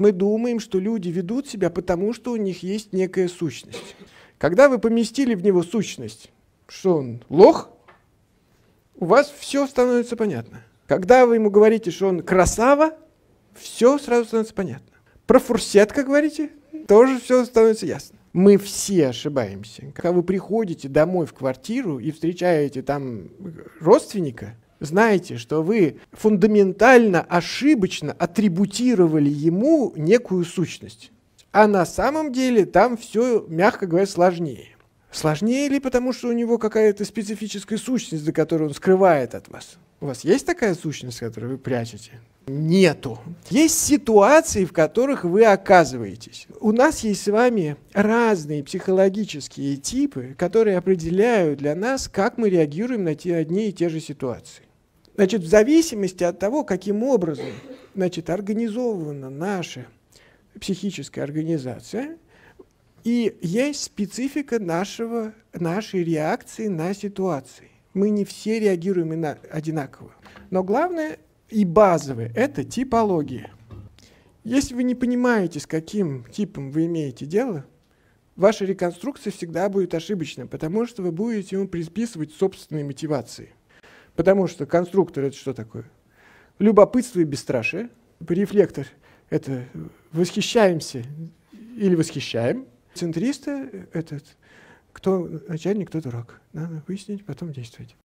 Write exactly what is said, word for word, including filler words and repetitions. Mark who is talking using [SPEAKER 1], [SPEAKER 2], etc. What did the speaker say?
[SPEAKER 1] Мы думаем, что люди ведут себя потому, что у них есть некая сущность. Когда вы поместили в него сущность, что он лох, у вас все становится понятно. Когда вы ему говорите, что он красава, все сразу становится понятно. Про фурсет, как говорите, тоже все становится ясно. Мы все ошибаемся. Когда вы приходите домой в квартиру и встречаете там родственника, знаете, что вы фундаментально ошибочно атрибутировали ему некую сущность. А на самом деле там все, мягко говоря, сложнее. Сложнее ли потому, что у него какая-то специфическая сущность, за которую он скрывает от вас? У вас есть такая сущность, которую вы прячете? Нету. Есть ситуации, в которых вы оказываетесь. У нас есть с вами разные психологические типы, которые определяют для нас, как мы реагируем на те одни и те же ситуации. Значит, в зависимости от того, каким образом, значит, организована наша психическая организация, и есть специфика нашего, нашей реакции на ситуации. Мы не все реагируем одинаково. Но главное и базовое – это типология. Если вы не понимаете, с каким типом вы имеете дело, ваша реконструкция всегда будет ошибочна, потому что вы будете ему приписывать собственные мотивации. Потому что конструктор – это что такое? Любопытство и бесстрашие. Рефлектор – это восхищаемся или восхищаем. Центриста – это кто начальник, кто дурак. Надо выяснить, потом действовать.